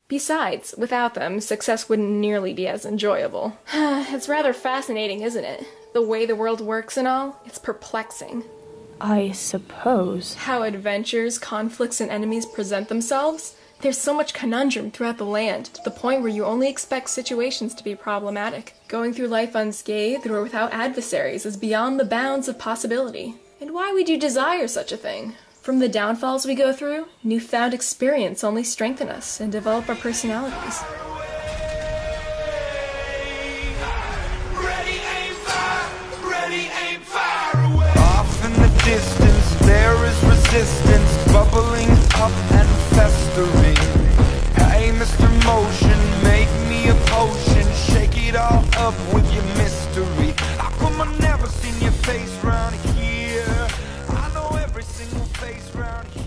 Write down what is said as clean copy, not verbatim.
Besides, without them, success wouldn't nearly be as enjoyable. It's rather fascinating, isn't it? The way the world works and all, it's perplexing. I suppose. How adventures, conflicts, and enemies present themselves? There's so much conundrum throughout the land, to the point where you only expect situations to be problematic. Going through life unscathed or without adversaries is beyond the bounds of possibility. And why would you desire such a thing? From the downfalls we go through, newfound experience only strengthen us and develop our personalities. Ready, aim, fire! Ready, aim, fire away! Off in the distance, there is resistance, bubbling up and festering. Hey, Mr. Motion, make me a potion, shake it all up with your mystery. How come I never seen your face round here? I know every single face round here.